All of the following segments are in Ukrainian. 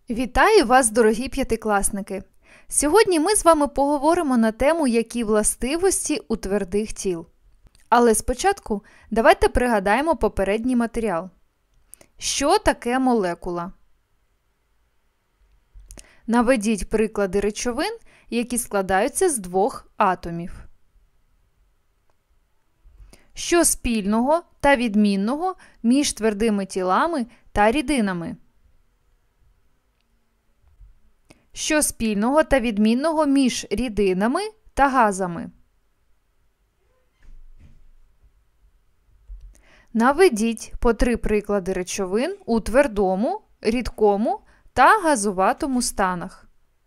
Вітаю вас, дорогі п'ятикласники! Сьогодні ми з вами поговоримо на тему, які властивості у твердих тіл. Але спочатку давайте пригадаємо попередній матеріал. Що таке молекула? Наведіть приклади речовин, які складаються з двох атомів. Що спільного та відмінного між твердими тілами та рідинами? Що спільного та відмінного між рідинами та газами? Наведіть по 3 приклади речовин у твердому, рідкому та газуватому станах.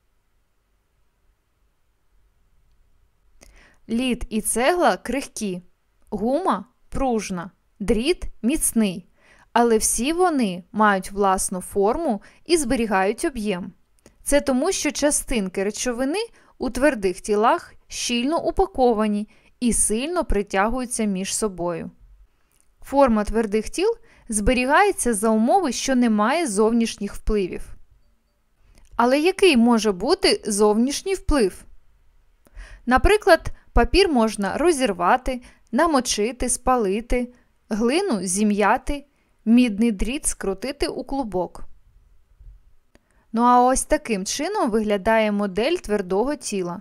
Лід і цегла крихкі, гума пружна, дріт міцний, але всі вони мають власну форму і зберігають об'єм. Це тому, що частинки речовини у твердих тілах щільно упаковані і сильно притягуються між собою. Форма твердих тіл зберігається за умови, що немає зовнішніх впливів. Але який може бути зовнішній вплив? Наприклад, папір можна розірвати, намочити, спалити, глину зім'яти, мідний дріт скрутити у клубок. Ну а ось таким чином виглядає модель твердого тіла.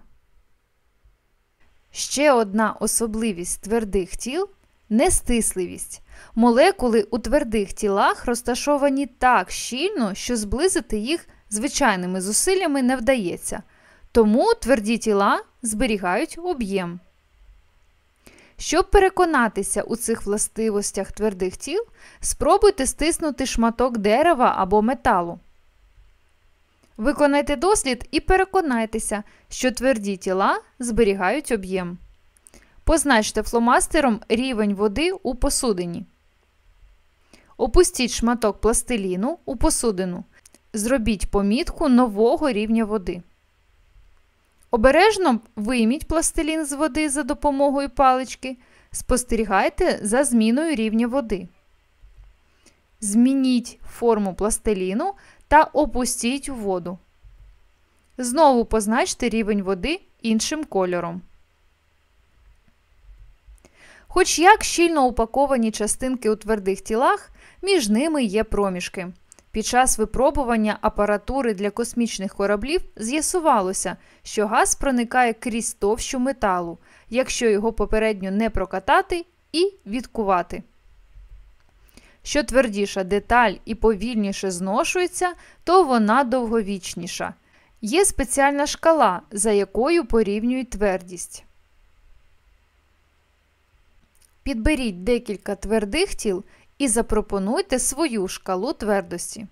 Ще одна особливість твердих тіл – нестисливість. Молекули у твердих тілах розташовані так щільно, що зблизити їх звичайними зусиллями не вдається. Тому тверді тіла зберігають об'єм. Щоб переконатися у цих властивостях твердих тіл, спробуйте стиснути шматок дерева або металу. Виконайте дослід і переконайтеся, що тверді тіла зберігають об'єм. Позначте фломастером рівень води у посудині. Опустіть шматок пластиліну у посудину. Зробіть помітку нового рівня води. Обережно вийміть пластилін з води за допомогою палички. Спостерігайте за зміною рівня води. Змініть форму пластиліну та опустіть у воду. Знову позначте рівень води іншим кольором. Хоч як щільно упаковані частинки у твердих тілах, між ними є проміжки. Під час випробування апаратури для космічних кораблів з'ясувалося, що газ проникає крізь товщу металу, якщо його попередньо не прокатати і відкувати. Що твердіша деталь і повільніше зношується, то вона довговічніша. Є спеціальна шкала, за якою порівнюють твердість. Підберіть декілька твердих тіл і запропонуйте свою шкалу твердості.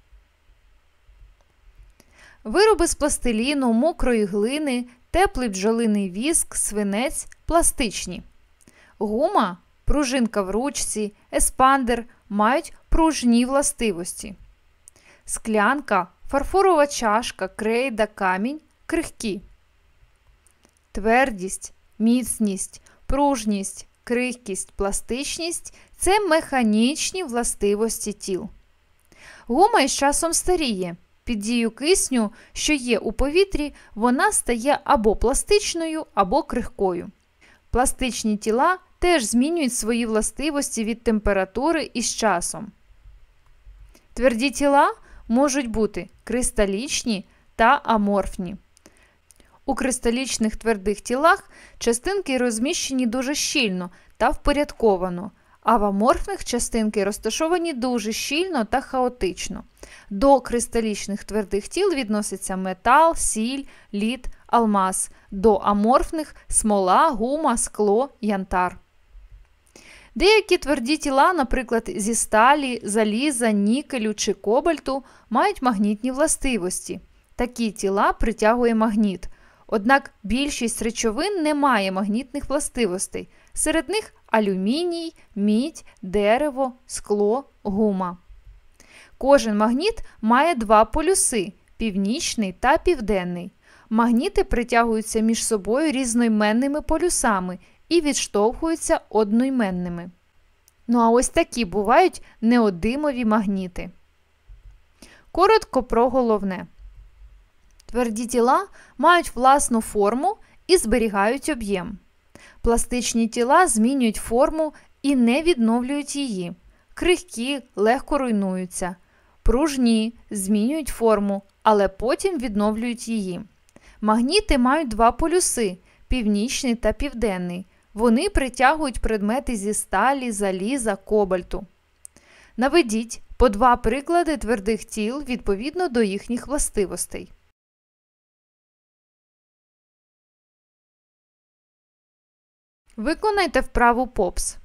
Вироби з пластиліну, мокрої глини, теплий бджолиний віск, свинець – пластичні. Гума, пружинка в ручці, еспандер мають пружні властивості. Склянка, фарфорова чашка, крейда, камінь – крихкі. Твердість, міцність, пружність, крихкість, пластичність – це механічні властивості тіл. Гума із часом старіє. Під дією кисню, що є у повітрі, вона стає або пластичною, або крихкою. Пластичні тіла теж змінюють свої властивості від температури і з часом. Тверді тіла можуть бути кристалічні та аморфні. У кристалічних твердих тілах частинки розміщені дуже щільно та впорядковано, а в аморфних частинки розташовані дуже щільно та хаотично. До кристалічних твердих тіл відносяться метал, сіль, лід, алмаз. До аморфних – смола, гума, скло, янтар. Деякі тверді тіла, наприклад, зі сталі, заліза, нікелю чи кобальту, мають магнітні властивості. Такі тіла притягує магніт. Однак більшість речовин не має магнітних властивостей. Серед них алюміній, мідь, дерево, скло, гума. Кожен магніт має 2 полюси – північний та південний. Магніти притягуються між собою різноіменними полюсами і відштовхуються одноіменними. Ну а ось такі бувають неодимові магніти. Коротко про головне. Тверді тіла мають власну форму і зберігають об'єм. Пластичні тіла змінюють форму і не відновлюють її. Крихкі легко руйнуються. Пружні змінюють форму, але потім відновлюють її. Магніти мають два полюси – північний та південний. Вони притягують предмети зі сталі, заліза, кобальту. Наведіть по два приклади твердих тіл відповідно до їхніх властивостей. Виконайте вправу ПОПС.